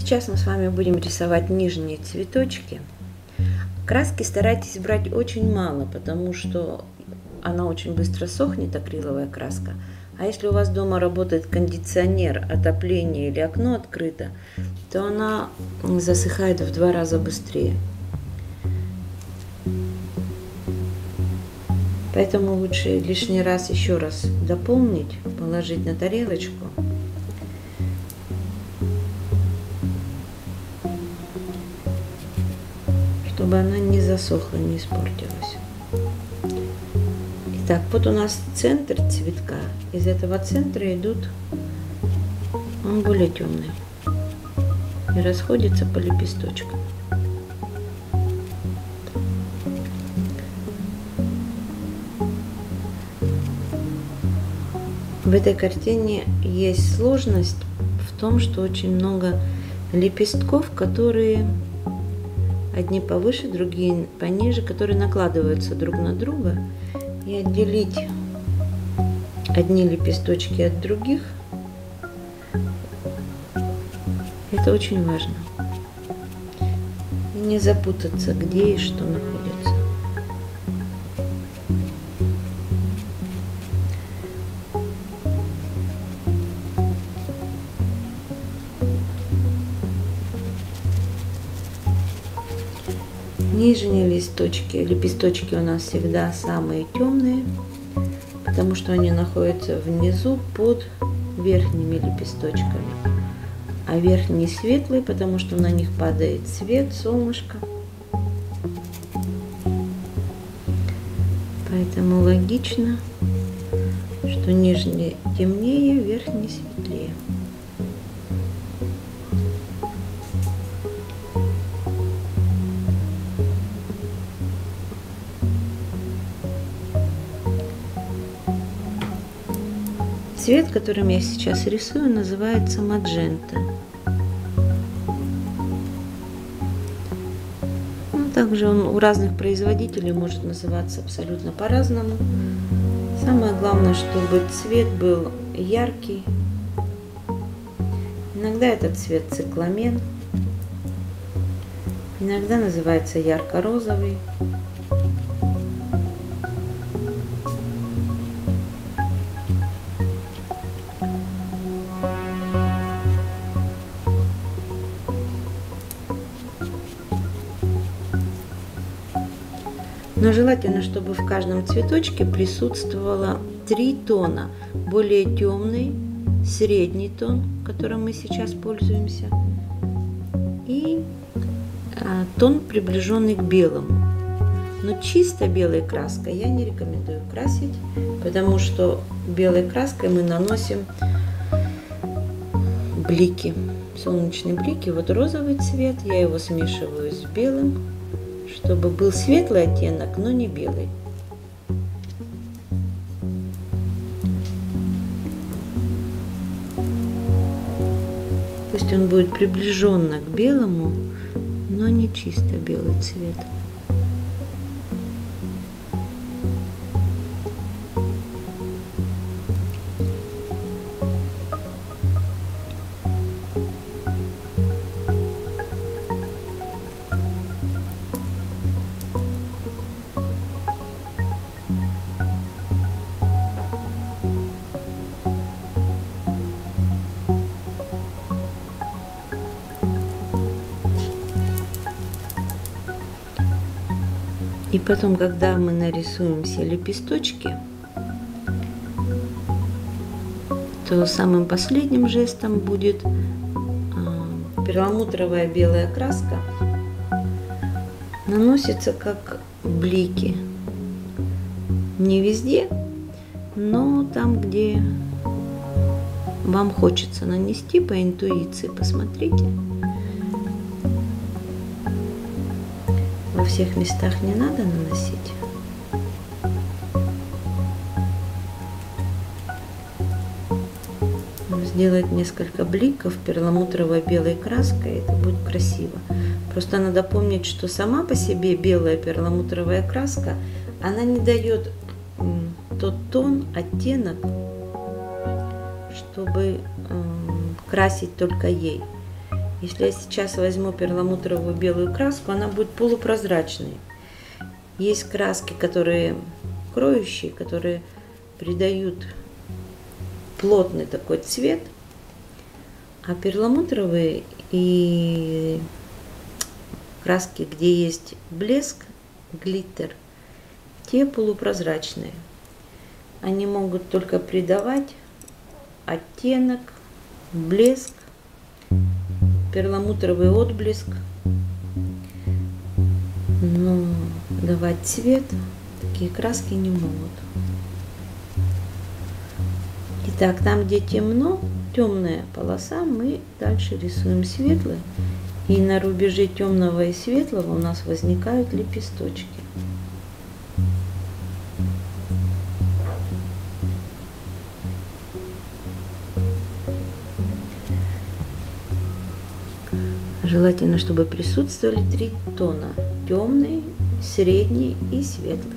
Сейчас мы с вами будем рисовать нижние цветочки. Краски старайтесь брать очень мало, потому что она очень быстро сохнет, акриловая краска. А если у вас дома работает кондиционер, отопление или окно открыто, то она засыхает в 2 раза быстрее. Поэтому лучше лишний раз еще раз дополнить, положить на тарелочку. Чтобы она не засохла, не испортилась. Итак, вот у нас центр цветка. Из этого центра идут, он более темный и расходится по лепесточкам. В этой картине есть сложность в том, что очень много лепестков, которые одни повыше, другие пониже, которые накладываются друг на друга. И отделить одни лепесточки от других — это очень важно. И не запутаться, где и что находится. Нижние лепесточки у нас всегда самые темные, потому что они находятся внизу под верхними лепесточками. А верхние светлые, потому что на них падает свет, солнышко. Поэтому логично, что нижние темнее, верхние светлее. Цвет, которым я сейчас рисую, называется маджента. Также он у разных производителей может называться абсолютно по-разному. Самое главное, чтобы цвет был яркий. Иногда этот цвет цикламен, иногда называется ярко-розовый. Но желательно, чтобы в каждом цветочке присутствовало 3 тона. Более темный, средний тон, которым мы сейчас пользуемся, и тон, приближенный к белому. Но чисто белой краской я не рекомендую красить, потому что белой краской мы наносим блики, солнечные блики. Вот розовый цвет, я его смешиваю с белым, чтобы был светлый оттенок, но не белый. Пусть он будет приближенно к белому, но не чисто белый цвет. И потом, когда мы нарисуем все лепесточки, то самым последним жестом будет перламутровая белая краска. Наносится как блики. Не везде, но там, где вам хочется нанести по интуиции, посмотрите. Во всех местах не надо наносить. Сделать несколько бликов перламутровой белой краской, это будет красиво. Просто надо помнить, что сама по себе белая перламутровая краска, она не дает тот тон, оттенок, чтобы красить только ей. Если я сейчас возьму перламутровую белую краску, она будет полупрозрачной. Есть краски, которые кроющие, которые придают плотный такой цвет, а перламутровые и краски, где есть блеск, глиттер, те полупрозрачные. Они могут только придавать оттенок, блеск, перламутровый отблеск, но давать цвет такие краски не могут. Итак, там, где темно, темная полоса, мы дальше рисуем светлый. И на рубеже темного и светлого у нас возникают лепесточки. Желательно, чтобы присутствовали 3 тона: темный, средний и светлый.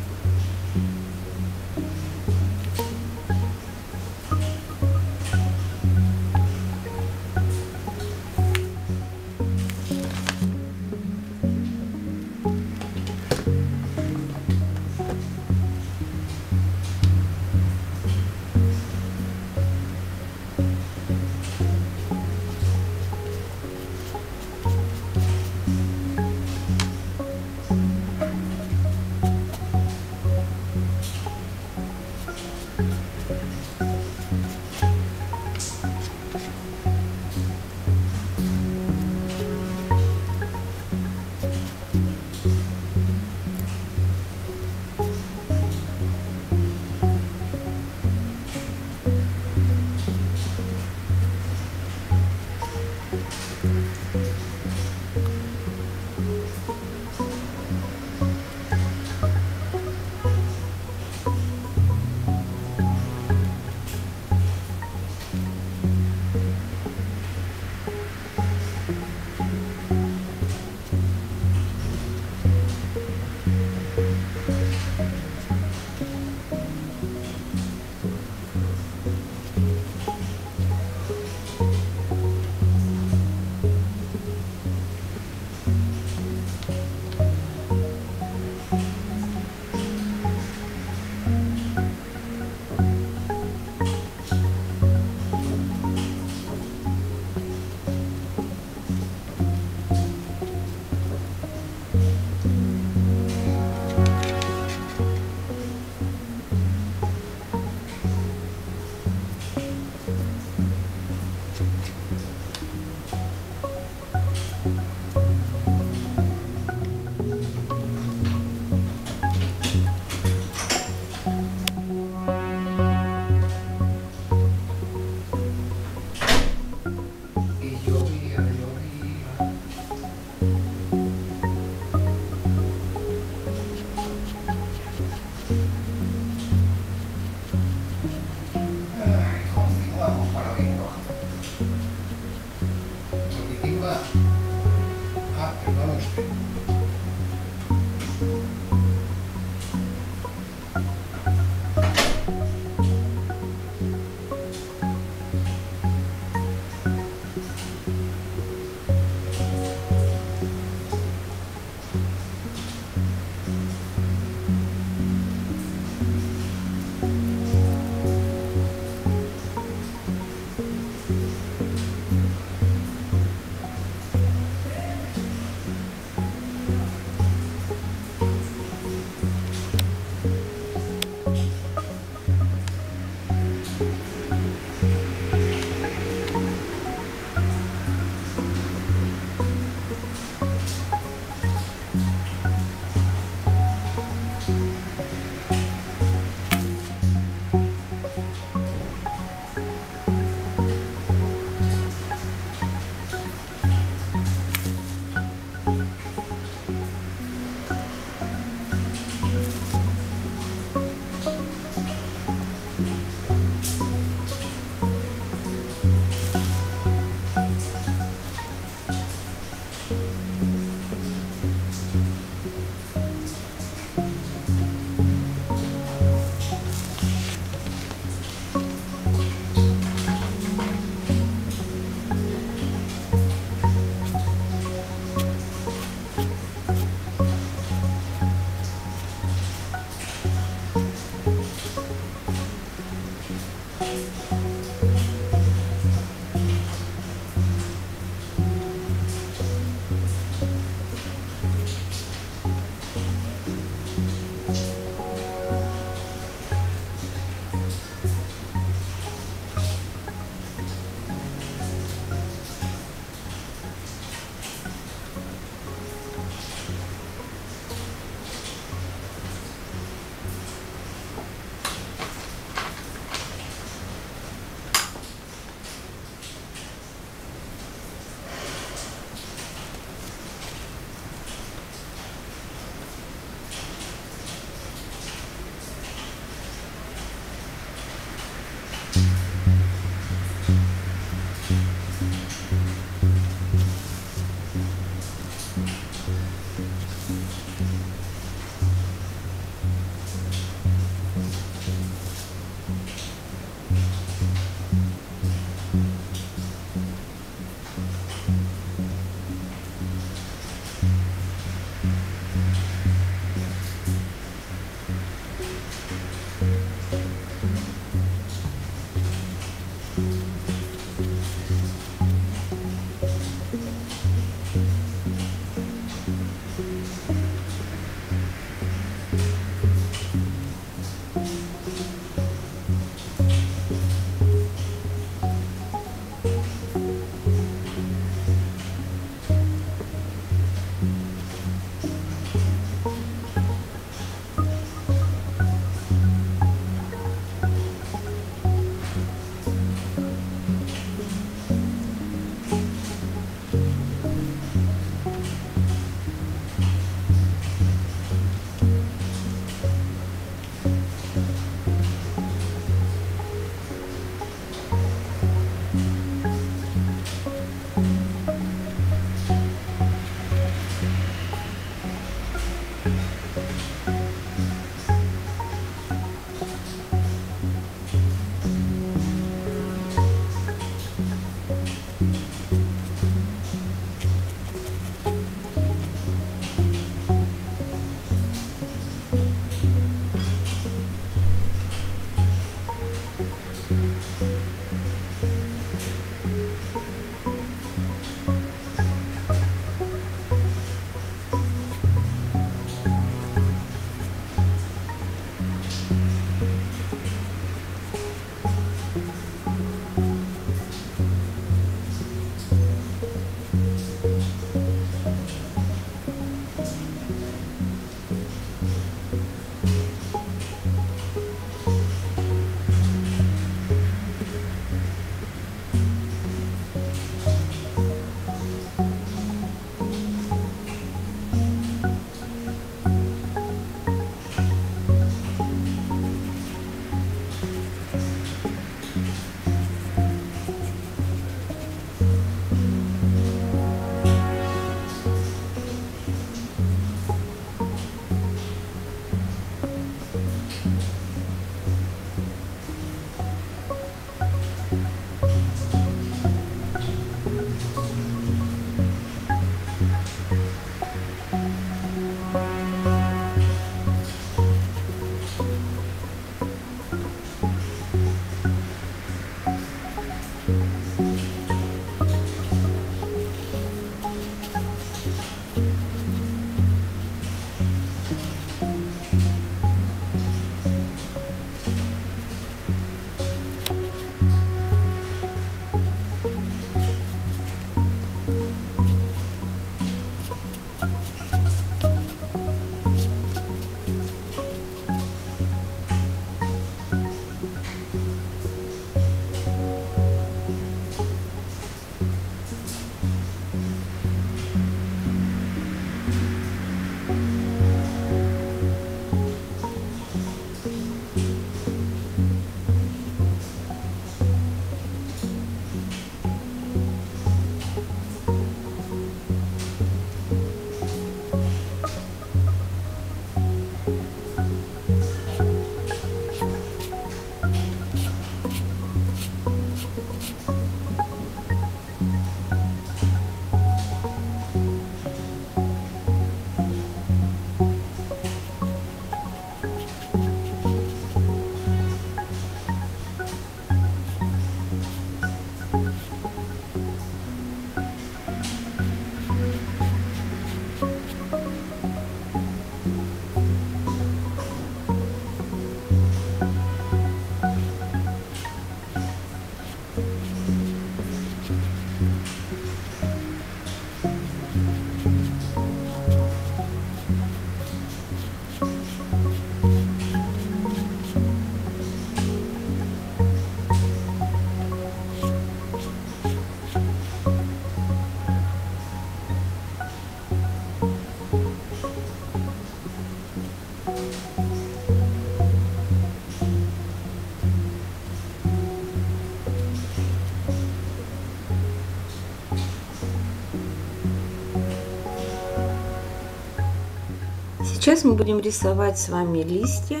Сейчас мы будем рисовать с вами листья.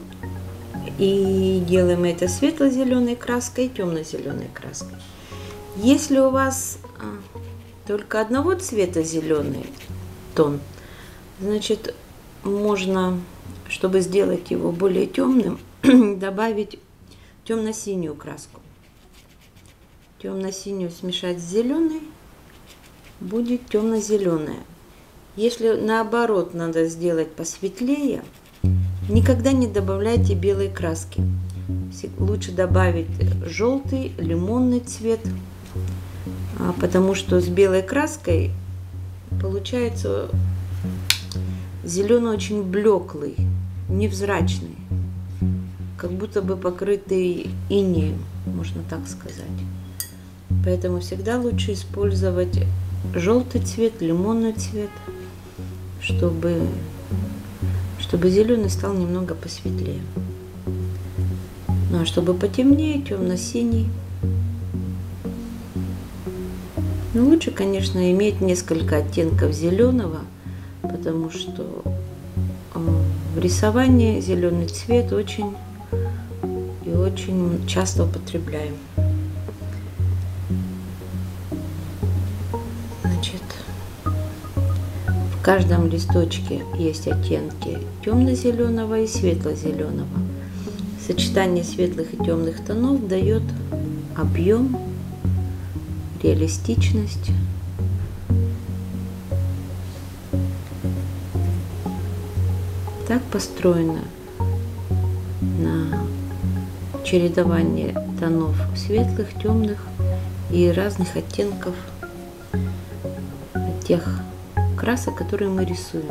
И делаем это светло-зеленой краской и темно-зеленой краской. Если у вас только одного цвета зеленый тон, значит, можно, чтобы сделать его более темным, добавить темно-синюю краску. Темно-синюю смешать с зеленой, будет темно-зеленая. Если наоборот надо сделать посветлее, никогда не добавляйте белой краски. Лучше добавить желтый, лимонный цвет, потому что с белой краской получается зеленый очень блеклый, невзрачный, как будто бы покрытый инеем, можно так сказать. Поэтому всегда лучше использовать желтый цвет, лимонный цвет, чтобы зеленый стал немного посветлее. Ну а чтобы потемнее, темно-синий. Но лучше, конечно, иметь несколько оттенков зеленого, потому что в рисовании зеленый цвет очень и очень часто употребляем. Значит, в каждом листочке есть оттенки темно-зеленого и светло-зеленого. Сочетание светлых и темных тонов дает объем, реалистичность. Так построено на чередование тонов светлых, темных и разных оттенков тех красок, которые мы рисуем.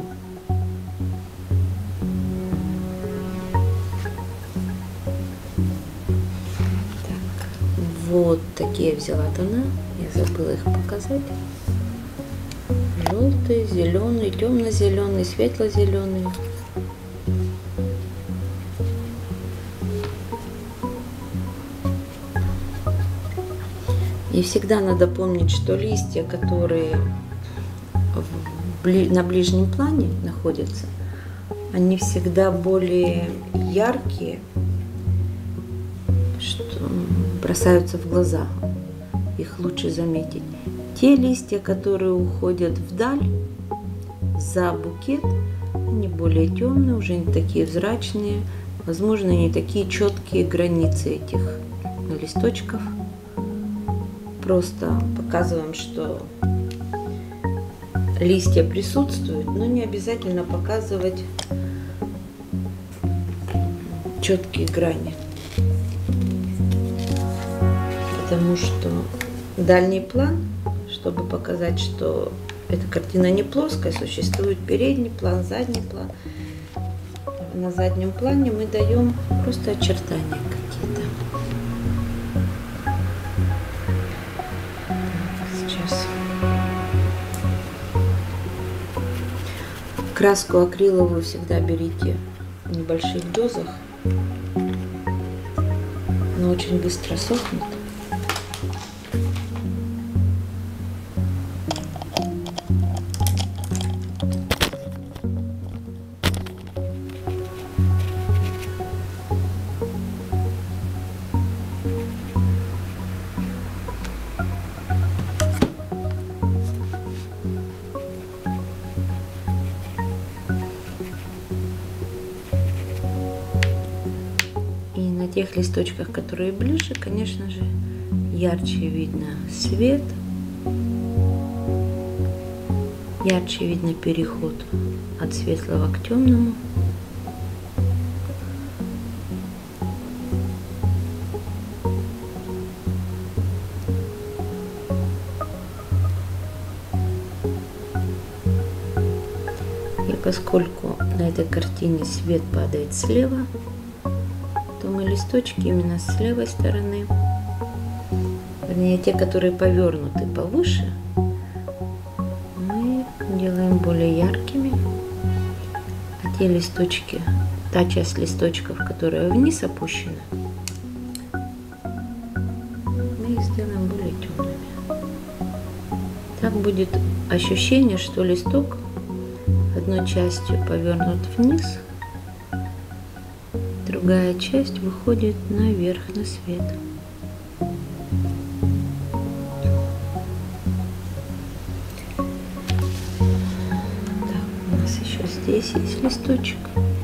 Так, вот такие я взяла тона, я забыла их показать. Желтый, зеленый, темно-зеленый, светло-зеленый. И всегда надо помнить, что листья, которые на ближнем плане находятся, они всегда более яркие, что бросаются в глаза, их лучше заметить. Те листья, которые уходят вдаль, за букет, они более темные, уже не такие взрачные, возможно, не такие четкие границы этих листочков. Просто показываем, что листья присутствуют, но не обязательно показывать четкие грани, потому что дальний план, чтобы показать, что эта картина не плоская, существует передний план, задний план. На заднем плане мы даем просто очертания какие-то. Сейчас краску акриловую всегда берите в небольших дозах, она очень быстро сохнет. На тех листочках, которые ближе, конечно же, ярче видно свет, ярче видно переход от светлого к темному. И поскольку на этой картине свет падает слева, то мы листочки именно с левой стороны, вернее, те, которые повернуты повыше, мы делаем более яркими, а те листочки, та часть листочков, которая вниз опущена, мы их сделаем более темными. Так будет ощущение, что листок одной частью повернут вниз, другая часть выходит наверх на свет. Так, у нас еще здесь есть листочек.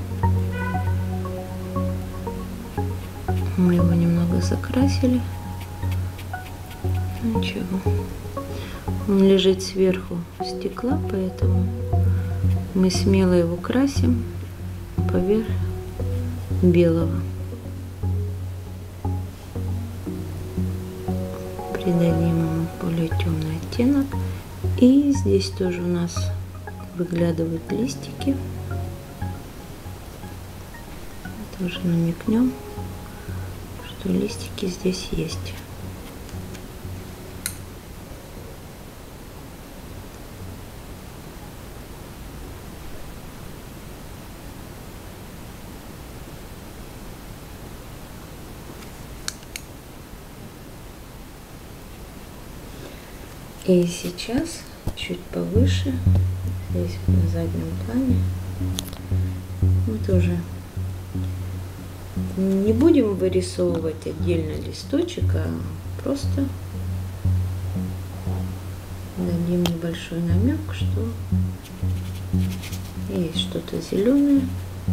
Мы его немного закрасили. Ничего. Он лежит сверху стекла, поэтому мы смело его красим поверх белого. Придадим ему более темный оттенок. И здесь тоже у нас выглядывают листики. Тоже намекнем, что листики здесь есть. И сейчас чуть повыше, здесь на заднем плане, мы тоже не будем вырисовывать отдельно листочек, а просто дадим небольшой намек, что есть что-то зеленое.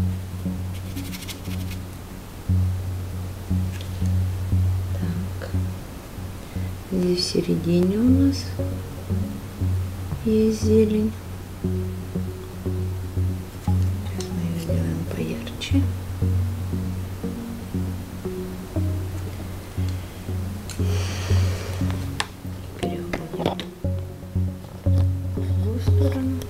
Здесь в середине у нас есть зелень. Сейчас мы ее сделаем поярче. Переводим в другую сторону.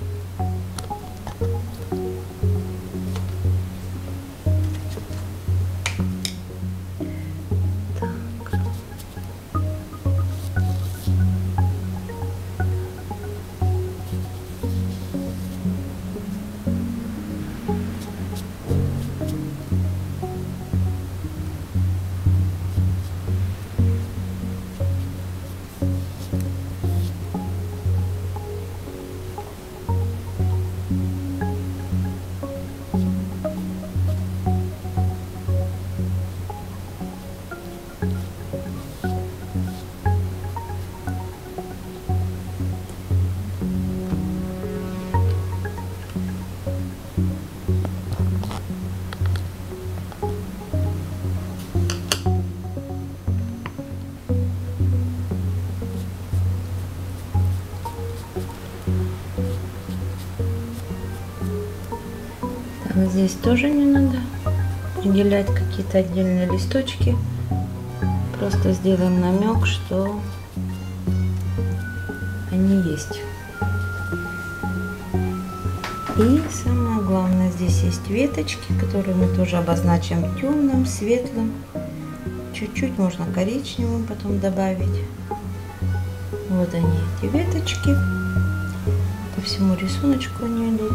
Здесь тоже не надо выделять какие-то отдельные листочки. Просто сделаем намек, что они есть. И самое главное, здесь есть веточки, которые мы тоже обозначим темным, светлым. Чуть-чуть можно коричневым потом добавить. Вот они, эти веточки. По всему рисунку они идут.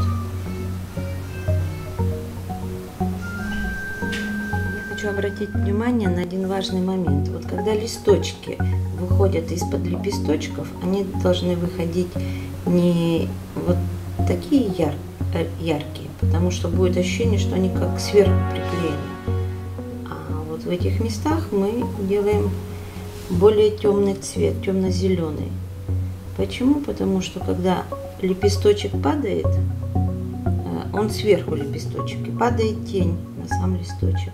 Хочу обратить внимание на один важный момент. Вот когда листочки выходят из-под лепесточков, они должны выходить не вот такие яркие, потому что будет ощущение, что они как сверху приклеены. А вот в этих местах мы делаем более темный цвет, темно-зеленый. Почему? Потому что когда лепесточек падает, он сверху лепесточек, и падает тень на сам листочек.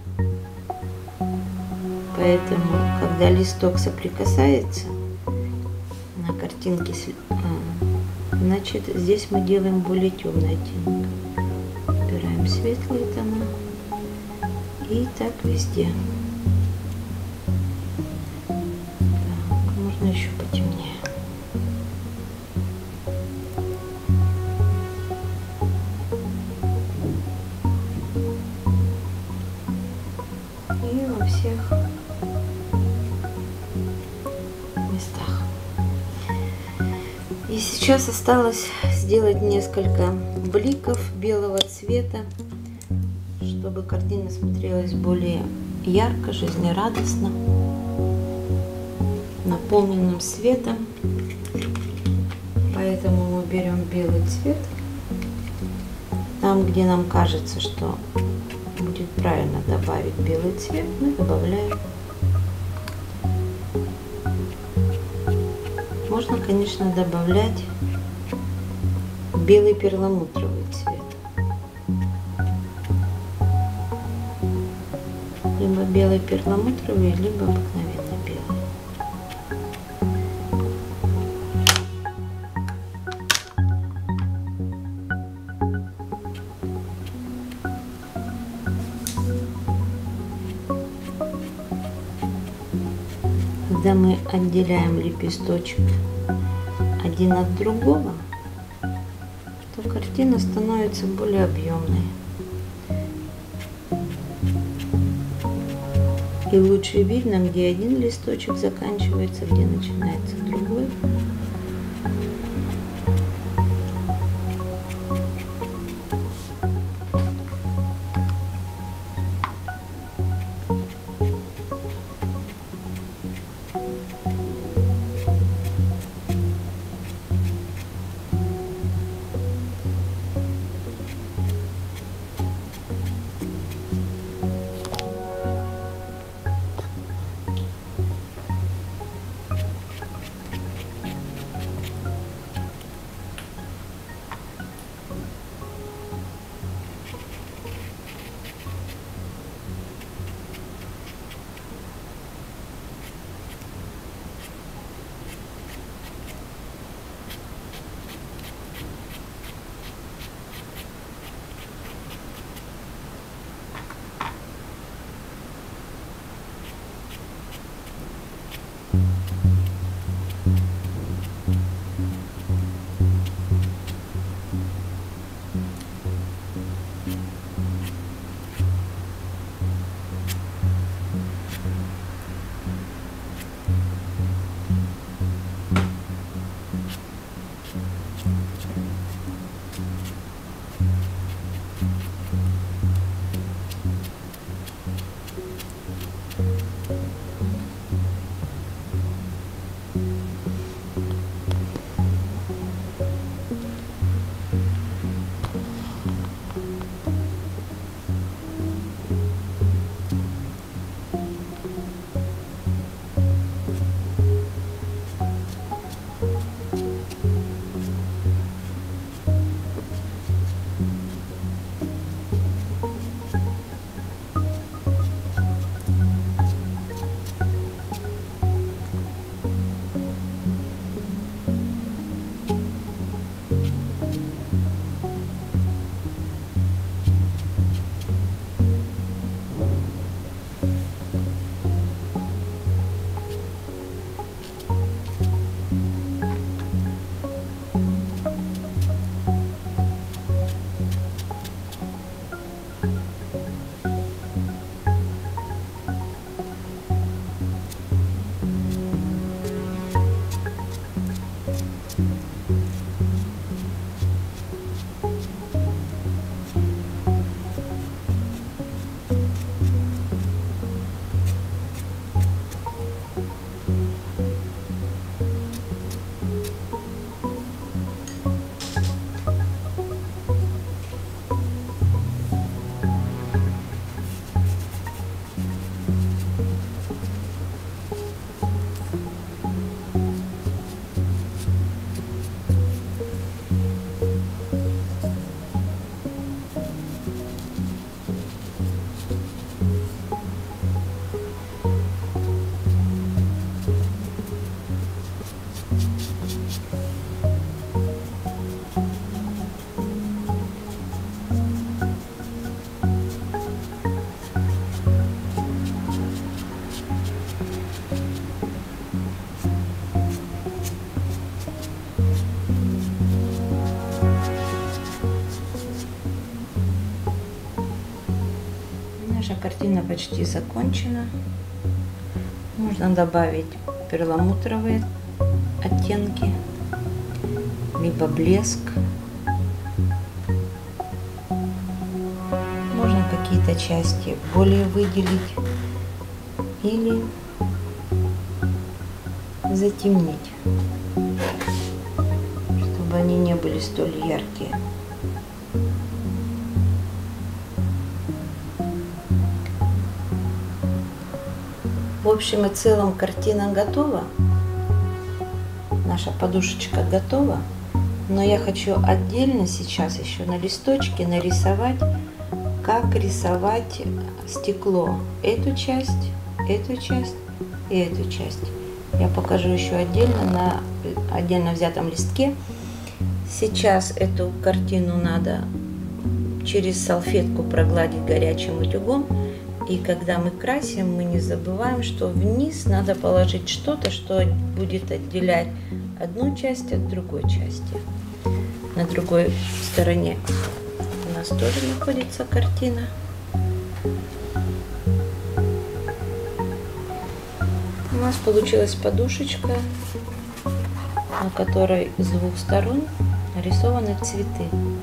Поэтому, когда листок соприкасается на картинке, значит, здесь мы делаем более темный оттенок. Убираем светлые тона. И так везде. Так, можно еще потемнее. И во всех местах. И сейчас осталось сделать несколько бликов белого цвета, чтобы картина смотрелась более ярко, жизнерадостно, наполненным светом. Поэтому мы берем белый цвет там, где нам кажется, что будет правильно добавить белый цвет, мы добавляем. Можно, конечно, добавлять белый перламутровый цвет. Либо белый перламутровый, либо обыкновенный белый. Когда мы отделяем лепесточек один от другого, то картина становится более объемной. И лучше видно, где один листочек заканчивается, где начинается другой. Наша картина почти закончена. Можно добавить перламутровые оттенки, либо блеск. Можно какие-то части более выделить или затемнить, чтобы они не были столь яркие. В общем и целом картина готова. Наша подушечка готова. Но я хочу отдельно сейчас еще на листочке нарисовать, как рисовать стекло. Эту часть и эту часть. Я покажу еще отдельно на отдельно взятом листке. Сейчас эту картину надо через салфетку прогладить горячим утюгом. И когда мы красим, мы не забываем, что вниз надо положить что-то, что будет отделять одну часть от другой части. На другой стороне у нас тоже находится картина. У нас получилась подушечка, на которой с двух сторон нарисованы цветы.